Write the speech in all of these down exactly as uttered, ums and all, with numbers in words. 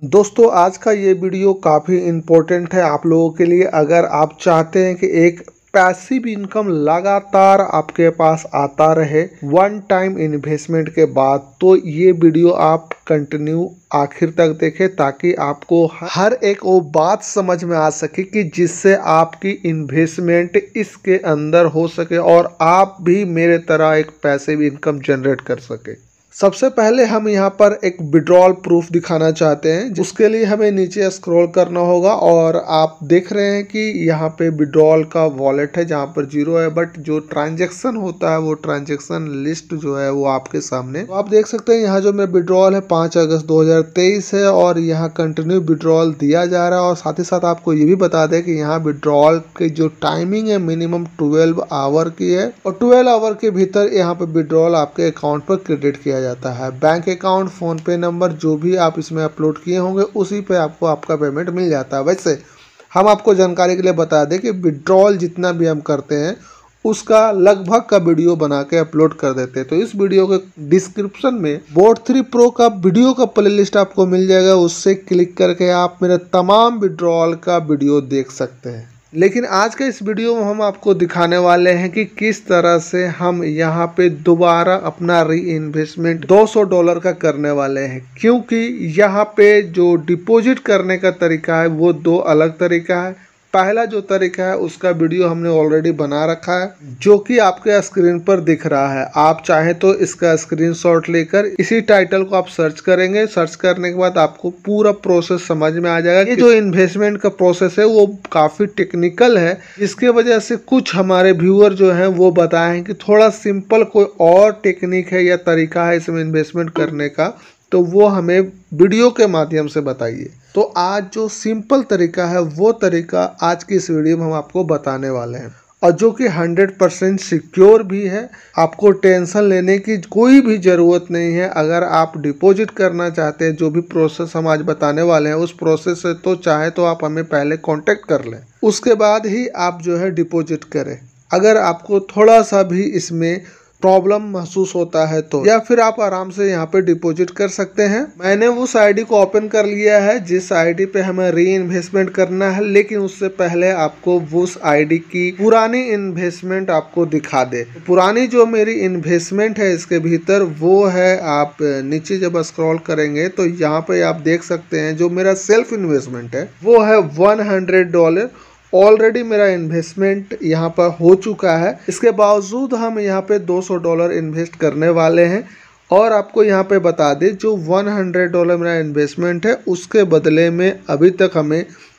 दोस्तों आज का ये वीडियो काफ़ी इम्पोर्टेंट है आप लोगों के लिए। अगर आप चाहते हैं कि एक पैसिव इनकम लगातार आपके पास आता रहे वन टाइम इन्वेस्टमेंट के बाद, तो ये वीडियो आप कंटिन्यू आखिर तक देखें ताकि आपको हर एक वो बात समझ में आ सके कि जिससे आपकी इन्वेस्टमेंट इसके अंदर हो सके और आप भी मेरे तरह एक पैसिव इनकम जनरेट कर सके। सबसे पहले हम यहाँ पर एक विड्रॉल प्रूफ दिखाना चाहते हैं, जिसके लिए हमें नीचे स्क्रॉल करना होगा और आप देख रहे हैं कि यहाँ पे विड्रॉल का वॉलेट है जहाँ पर जीरो है, बट जो ट्रांजैक्शन होता है वो ट्रांजैक्शन लिस्ट जो है वो आपके सामने तो आप देख सकते हैं। यहाँ जो मेरा विड्रॉल है पाँच अगस्त दो हज़ार तेईस है और यहाँ कंटिन्यू विड्रॉल दिया जा रहा है। और साथ ही साथ आपको ये भी बता दें कि यहाँ विड्रॉल की जो टाइमिंग है मिनिमम ट्वेल्व आवर की है और ट्वेल्व आवर के भीतर यहाँ पे विड्रॉल आपके अकाउंट पर क्रेडिट किया जाता है। Bank account, PhonePe number जो भी आप इसमें अपलोड किए होंगे उसी पे आपको आपका पेमेंट मिल जाता है। वैसे हम आपको जानकारी के लिए बता दें कि विड्रॉल जितना भी हम करते हैं उसका लगभग का वीडियो बना के अपलोड कर देते हैं। तो इस वीडियो के डिस्क्रिप्शन में बोट थ्री प्रो का वीडियो का प्लेलिस्ट आपको मिल जाएगा, उससे क्लिक करके आप मेरे तमाम विड्रॉल का वीडियो देख सकते हैं। लेकिन आज के इस वीडियो में हम आपको दिखाने वाले हैं कि किस तरह से हम यहाँ पे दोबारा अपना री इन्वेस्टमेंट दो सौ डॉलर का करने वाले हैं, क्योंकि यहाँ पे जो डिपॉजिट करने का तरीका है वो दो अलग तरीका है। पहला जो तरीका है उसका वीडियो हमने ऑलरेडी बना रखा है जो कि आपके स्क्रीन पर दिख रहा है। आप चाहे तो इसका स्क्रीनशॉट लेकर इसी टाइटल को आप सर्च करेंगे। सर्च करने के बाद आपको पूरा प्रोसेस समझ में आ जाएगा। ये जो इन्वेस्टमेंट का प्रोसेस है वो काफ़ी टेक्निकल है, जिसके वजह से कुछ हमारे व्यूअर जो हैं वो बताएं कि थोड़ा सिंपल कोई और टेक्निक है या तरीका है इसमें इन्वेस्टमेंट करने का, तो वो हमें वीडियो के माध्यम से बताइए। तो आज जो सिंपल तरीका है वो तरीका आज की इस वीडियो में हम आपको बताने वाले हैं, और जो कि हंड्रेड परसेंट सिक्योर भी है। आपको टेंशन लेने की कोई भी ज़रूरत नहीं है। अगर आप डिपॉजिट करना चाहते हैं, जो भी प्रोसेस हम आज बताने वाले हैं उस प्रोसेस से तो चाहे तो आप हमें पहले कांटेक्ट कर लें, उसके बाद ही आप जो है डिपॉजिट करें। अगर आपको थोड़ा सा भी इसमें प्रॉब्लम महसूस होता है तो, या फिर आप आराम से यहाँ पे डिपॉजिट कर सकते हैं। मैंने उस आईडी को ओपन कर लिया है जिस आईडी पे हमें री इन्वेस्टमेंट करना है, लेकिन उससे पहले आपको उस आईडी की पुरानी इन्वेस्टमेंट आपको दिखा दे। पुरानी जो मेरी इन्वेस्टमेंट है इसके भीतर वो है, आप नीचे जब स्क्रॉल करेंगे तो यहाँ पे आप देख सकते हैं जो मेरा सेल्फ इन्वेस्टमेंट है वो है वन हंड्रेड डॉलर। ऑलरेडी मेरा इन्वेस्टमेंट यहाँ पर हो चुका है, इसके बावजूद हम यहाँ पे दो सौ डॉलर इन्वेस्ट करने वाले हैं। और आपको यहाँ पे बता दें जो सौ डॉलर मेरा इन्वेस्टमेंट है उसके बदले में अभी तक हमें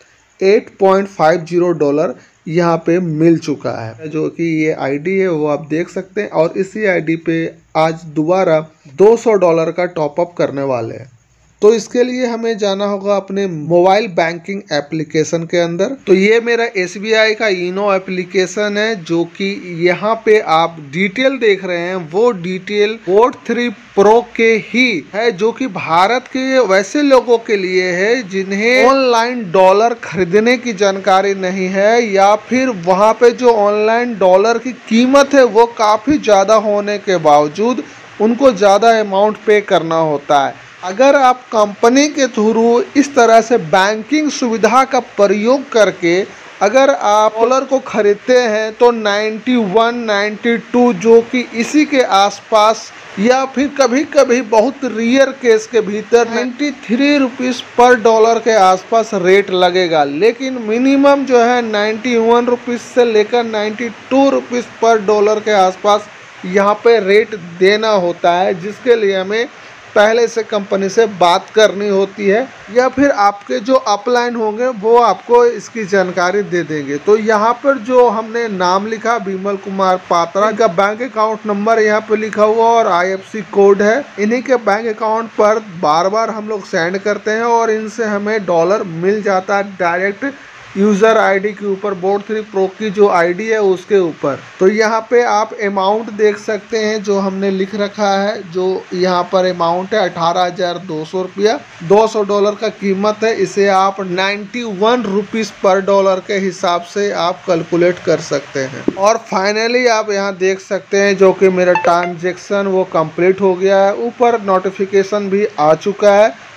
आठ पॉइंट पाँच ज़ीरो डॉलर यहाँ पे मिल चुका है, जो कि ये आईडी है वो आप देख सकते हैं। और इसी आईडी पे आज दोबारा दो सौ डॉलर का टॉपअप करने वाले हैं। तो इसके लिए हमें जाना होगा अपने मोबाइल बैंकिंग एप्लीकेशन के अंदर। तो ये मेरा एस बी आई का इनो एप्लीकेशन है, जो कि यहाँ पे आप डिटेल देख रहे हैं वो डिटेल बोट थ्री प्रो के ही है, जो कि भारत के वैसे लोगों के लिए है जिन्हें ऑनलाइन डॉलर खरीदने की जानकारी नहीं है, या फिर वहाँ पे जो ऑनलाइन डॉलर की कीमत है वो काफ़ी ज़्यादा होने के बावजूद उनको ज़्यादा अमाउंट पे करना होता है। अगर आप कंपनी के थ्रू इस तरह से बैंकिंग सुविधा का प्रयोग करके अगर आप डॉलर को खरीदते हैं तो नाइन्टी वन, नाइन्टी टू जो कि इसी के आसपास, या फिर कभी कभी बहुत रियर केस के भीतर नाइन्टी थ्री रुपीस पर डॉलर के आसपास रेट लगेगा। लेकिन मिनिमम जो है नाइन्टी वन रुपीस से लेकर नाइन्टी टू रुपीस पर डॉलर के आसपास यहाँ पे रेट देना होता है, जिसके लिए हमें पहले से कंपनी से बात करनी होती है, या फिर आपके जो अपलाइन होंगे वो आपको इसकी जानकारी दे देंगे। तो यहाँ पर जो हमने नाम लिखा विमल कुमार पात्रा का बैंक अकाउंट नंबर यहाँ पे लिखा हुआ और आई एफ सी कोड है, इन्हीं के बैंक अकाउंट पर बार बार हम लोग सेंड करते हैं और इनसे हमें डॉलर मिल जाता है डायरेक्ट यूज़र आईडी के ऊपर, बोट थ्री प्रो की जो आईडी है उसके ऊपर। तो यहाँ पे आप अमाउंट देख सकते हैं जो हमने लिख रखा है, जो यहाँ पर अमाउंट है अठारह हज़ार दो सौ रुपया, दो सौ डॉलर का कीमत है। इसे आप नाइन्टी वन रुपीस पर डॉलर के हिसाब से आप कैलकुलेट कर सकते हैं। और फाइनली आप यहाँ देख सकते हैं जो कि मेरा ट्रांजेक्शन वो कंप्लीट हो गया है, ऊपर नोटिफिकेशन भी आ चुका है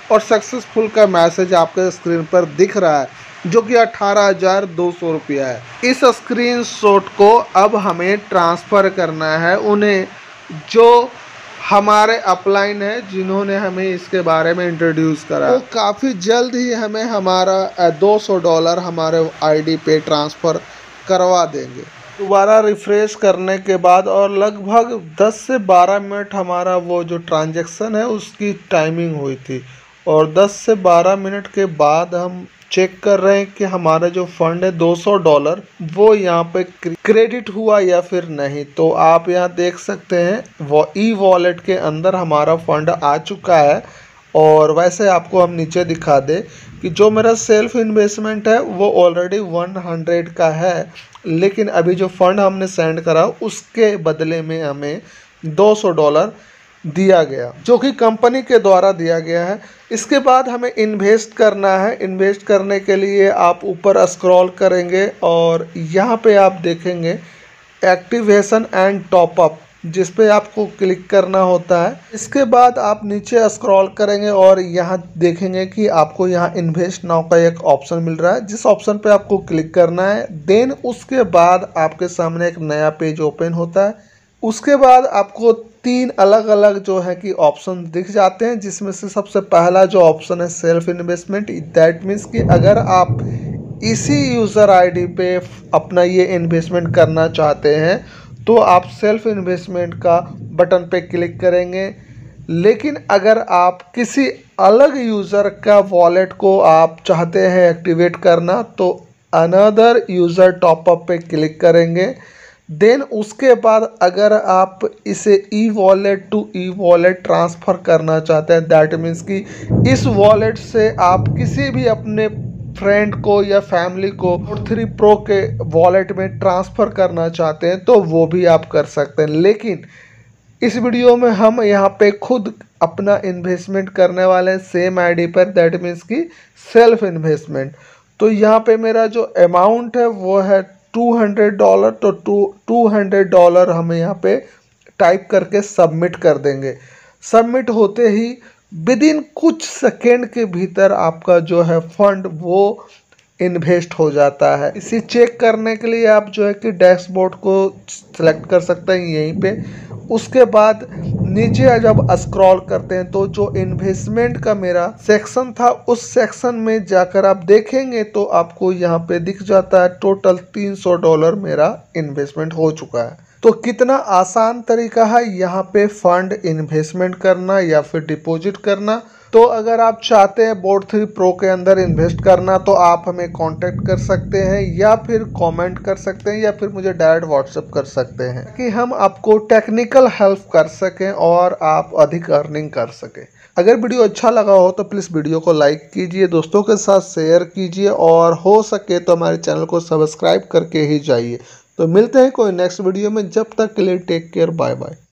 और सक्सेसफुल का मैसेज आपके स्क्रीन पर दिख रहा है, जो कि अठारह हजार दो सौ रुपया है। इस स्क्रीनशॉट को अब हमें ट्रांसफ़र करना है उन्हें जो हमारे अपलाइन है, जिन्होंने हमें इसके बारे में इंट्रोड्यूस करा। तो काफ़ी जल्द ही हमें हमारा दो सौ डॉलर हमारे आईडी पे ट्रांसफ़र करवा देंगे। दोबारा रिफ्रेश करने के बाद और लगभग दस से बारह मिनट हमारा वो जो ट्रांजैक्शन है उसकी टाइमिंग हुई थी, और दस से बारह मिनट के बाद हम चेक कर रहे हैं कि हमारा जो फंड है दो सौ डॉलर वो यहाँ पे क्रेडिट हुआ या फिर नहीं। तो आप यहाँ देख सकते हैं वो ई वॉलेट के अंदर हमारा फंड आ चुका है। और वैसे आपको हम नीचे दिखा दें कि जो मेरा सेल्फ इन्वेस्टमेंट है वो ऑलरेडी सौ का है, लेकिन अभी जो फंड हमने सेंड करा उसके बदले में हमें दो सौ डॉलर दिया गया, जो कि कंपनी के द्वारा दिया गया है। इसके बाद हमें इन्वेस्ट करना है। इन्वेस्ट करने के लिए आप ऊपर स्क्रॉल करेंगे और यहाँ पे आप देखेंगे एक्टिवेशन एंड टॉपअप, जिस पे आपको क्लिक करना होता है। इसके बाद आप नीचे स्क्रॉल करेंगे और यहाँ देखेंगे कि आपको यहाँ इन्वेस्ट नाउ का एक ऑप्शन मिल रहा है, जिस ऑप्शन पे आपको क्लिक करना है। देन उसके बाद आपके सामने एक नया पेज ओपन होता है। उसके बाद आपको तीन अलग अलग जो है कि ऑप्शन दिख जाते हैं, जिसमें से सबसे पहला जो ऑप्शन है सेल्फ इन्वेस्टमेंट। दैट मीन्स कि अगर आप इसी यूज़र आईडी पे अपना ये इन्वेस्टमेंट करना चाहते हैं तो आप सेल्फ इन्वेस्टमेंट का बटन पे क्लिक करेंगे। लेकिन अगर आप किसी अलग यूज़र का वॉलेट को आप चाहते हैं एक्टिवेट करना तो अनदर यूज़र टॉपअप पे क्लिक करेंगे। देन उसके बाद अगर आप इसे e wallet to e wallet transfer करना चाहते हैं, दैट मीन्स कि इस वॉलेट से आप किसी भी अपने फ्रेंड को या फैमिली को थ्री प्रो के वॉलेट में ट्रांसफ़र करना चाहते हैं तो वो भी आप कर सकते हैं। लेकिन इस वीडियो में हम यहाँ पे खुद अपना इन्वेस्टमेंट करने वाले हैं सेम आईडी पर, दैट मीन्स कि सेल्फ इन्वेस्टमेंट। तो यहाँ पे मेरा जो अमाउंट है वो है टू हंड्रेड डॉलर। तो टू टू हंड्रेड डॉलर हम यहाँ पे टाइप करके सबमिट कर देंगे। सबमिट होते ही विद इन कुछ सेकेंड के भीतर आपका जो है फंड वो इन्वेस्ट हो जाता है। इसे चेक करने के लिए आप जो है कि डैशबोर्ड को सिलेक्ट कर सकते हैं यहीं पे। उसके बाद नीचे जब स्क्रॉल करते हैं तो जो इन्वेस्टमेंट का मेरा सेक्शन था उस सेक्शन में जाकर आप देखेंगे तो आपको यहाँ पे दिख जाता है टोटल तीन सौ डॉलर मेरा इन्वेस्टमेंट हो चुका है। तो कितना आसान तरीका है यहाँ पे फंड इन्वेस्टमेंट करना या फिर डिपॉजिट करना। तो अगर आप चाहते हैं बोट थ्री प्रो के अंदर इन्वेस्ट करना तो आप हमें कांटेक्ट कर सकते हैं या फिर कमेंट कर सकते हैं या फिर मुझे डायरेक्ट व्हाट्सएप कर सकते हैं कि हम आपको टेक्निकल हेल्प कर सकें और आप अधिक अर्निंग कर सकें। अगर वीडियो अच्छा लगा हो तो प्लीज़ वीडियो को लाइक कीजिए, दोस्तों के साथ शेयर कीजिए और हो सके तो हमारे चैनल को सब्सक्राइब करके ही जाइए। तो मिलते हैं कोई नेक्स्ट वीडियो में, जब तक के लिए टेक केयर, बाय बाय।